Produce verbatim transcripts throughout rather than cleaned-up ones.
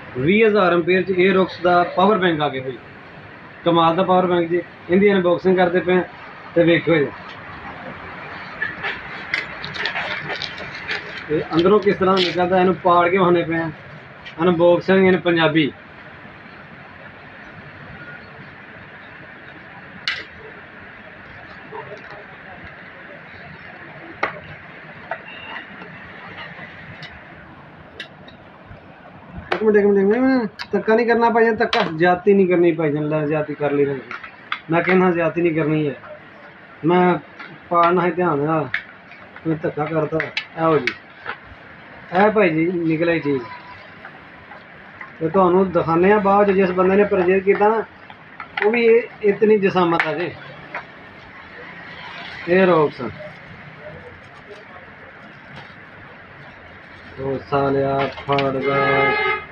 ਵੀਹ ਹਜ਼ਾਰ ਐਂਪੀਅਰ ਚ 에ਅਰੌਕਸ ਦਾ ਪਾਵਰ ਬੈਂਕ ਆ ਗਿਆ ਜੀ। ਕਮਾਲ ਦਾ ਪਾਵਰ ਬੈਂਕ ਜੀ। ਇਹਦੀ ਅਨਬਾਕਸਿੰਗ ਕਰਦੇ ਪਏ ਤੇ ਵੇਖੋ ਜੀ ਤੇ ਅੰਦਰੋਂ ਕਿਸ ਤਰ੍ਹਾਂ ਨਿਕਲਦਾ, ਇਹਨੂੰ ਪਾੜ ਕੇ ਵਹਾਨੇ ਪਏ ਆ। Unboxing in Punjabi. एक मिनट एक मिनट धक्का नहीं करना भाईजान, धक्का ज्यादा नहीं करनी भाईजान। ला ज्यादा कर ली मैं कहना, ज्यादा नहीं करनी है। मैं पाड़ना है ध्यान ना, मैं धक्का करता। आओ जी है भाई जी निकला ही चीज़ तो तुहानू दिखाने बाद जिस बंदे ने परचेज किया ना वो भी इतनी जसामत है जी। एयरऑक्स तो सालिया फड़ गया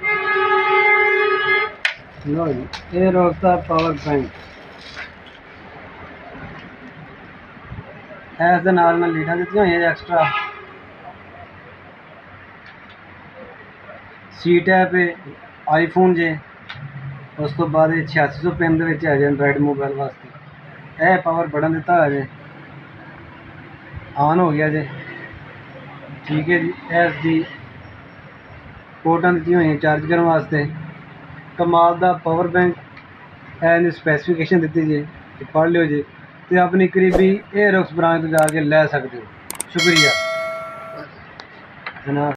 लो जी। एयरऑक्स का पावर बैंक इस दे नाल मैं लीडां दित्तियां होईयां एक्स्ट्रा। सी टैप है आईफोन जे, उस तो बाद छियासी सौ पिन है जे एंड्रॉयड मोबाइल वास्ते। यह पावर बटन दिता है जे, ऑन हो गया जे। ठीक है जी। एस डी पोर्टां दी हुई चार्ज करने वास्ते। कमाल दा पावर बैंक है, स्पैसीफिकेशन दी जी, पढ़ लियो जी तो अपनी करीबी एयरऑक्स ब्रांच तो जाके लै सकते हो। शुक्रिया जनाब।